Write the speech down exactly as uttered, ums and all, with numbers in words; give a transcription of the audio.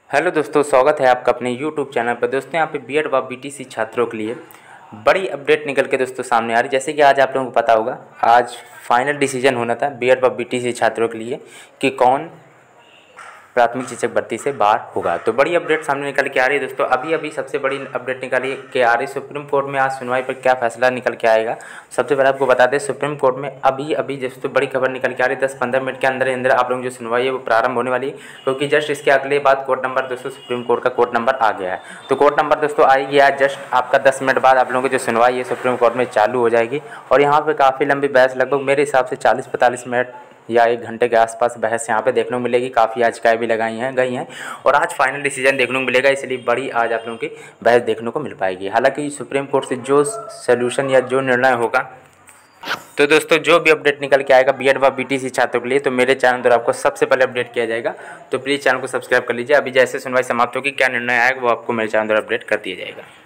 Hello दोस्तों, स्वागत है आपका अपने यूट्यूब चैनल पर। दोस्तों यहाँ पे बीएड व बीटीसी छात्रों के लिए बड़ी अपडेट निकल के दोस्तों सामने आ रही। जैसे कि आज आप लोगों को पता होगा, आज फाइनल डिसीजन होना था बीएड व बीटीसी छात्रों के लिए कि कौन प्राथमिक शिक्षक भर्ती से बाहर होगा। तो बड़ी अपडेट सामने निकल के आ रही है दोस्तों। अभी अभी सबसे बड़ी अपडेट निकाली के आ रही सुप्रीम कोर्ट में आज सुनवाई पर क्या फैसला निकल के आएगा। सबसे पहले आपको बता दें, सुप्रीम कोर्ट में अभी अभी दोस्तों बड़ी खबर निकल के आ रही है। दस पंद्रह मिनट के अंदर अंदर आप लोगों की जो सुनवाई है वो प्रारंभ होने वाली है, क्योंकि जस्ट इसके अगले बाद कोर्ट नंबर दोस्तों सुप्रीम कोर्ट का कोर्ट नंबर आ गया है। तो कोर्ट नंबर दोस्तों आएगी आज, जस्ट आपका दस मिनट बाद आप लोगों की जो सुनवाई है सुप्रीम कोर्ट में चालू हो जाएगी। और यहाँ पर काफ़ी लंबी बहस, लगभग मेरे हिसाब से चालीस पैंतालीस मिनट या एक घंटे के आसपास बहस यहाँ पे देखने को मिलेगी। काफ़ी याचिकाएं भी लगाई हैं गई हैं और आज फाइनल डिसीजन देखने को मिलेगा, इसलिए बड़ी आज आप लोगों की बहस देखने को मिल पाएगी। हालांकि सुप्रीम कोर्ट से जो सोल्यूशन या जो निर्णय होगा, तो दोस्तों जो भी अपडेट निकल के आएगा बीएड व बीटीसी छात्रों के लिए, तो मेरे चैनल द्वारा आपको सबसे पहले अपडेट किया जाएगा। तो प्लीज़ चैनल को सब्सक्राइब कर लीजिए। अभी जैसे सुनवाई समाप्त होगी, क्या निर्णय आएगा वो आपको मेरे चैनल द्वारा अपडेट कर दिया जाएगा।